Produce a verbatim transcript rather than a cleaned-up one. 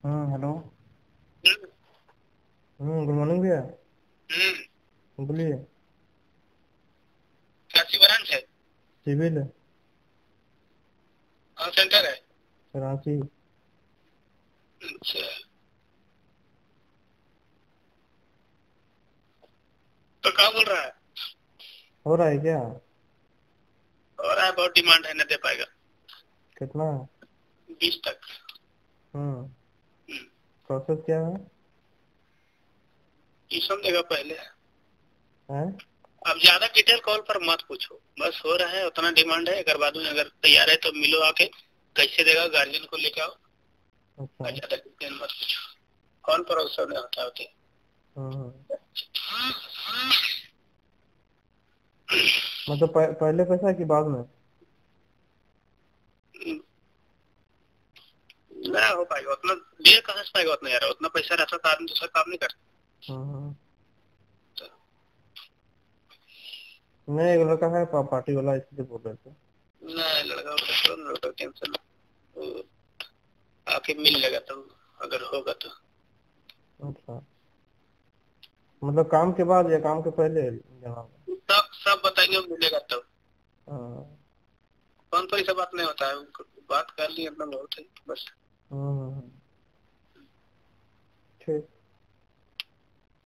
हम्म hello. Hmm. Hmm good morning भैया। हम्म। बोलिए। काशी ब्रांच है। सिविल। कौन सेंटर है? कराची। अच्छा। तो क्या बोल रहा है? हो रहा है क्या? हो रहा है, बहुत डिमांड है, न दे पाएगा। कितना? बीस तक। हम्म। हम्म। प्रोसेस क्या है? ये समझेगा पहले। हैं? अब ज्यादा डिटेल कॉल पर मत पूछो, बस हो रहा है उतना डिमांड है, अगर बाद में अगर तैयार है तो मिलो आके। कैसे देगा, गार्जियन को लेके आओ। अच्छा। और ज्यादा डिटेल मत पूछो। कौन पर अवसर में होता होते। हम्म। मतलब पह, पहले पैसा कि बाद में? ना हो पाएगा उतना। दे कहाँ से पाएगा उतना यार, उतना पैसा रहता तो आदमी दूसरा काम नहीं करता। हम्म। नहीं, एक लड़का है पा, पार्टी वाला, इसलिए बोल रहे थे। ना लड़का को लड़का टेंशन। वो आके मिल लेगा तो, अगर होगा तो। अच्छा। मतलब काम के बाद या काम के पहले जनाब? सब सब बताएंगे, मिलेगा तब। हाँ। फोन पर ही सब बात नहीं होता है, बात कर ली अपना बहुत है बस। हम्म। ठीक।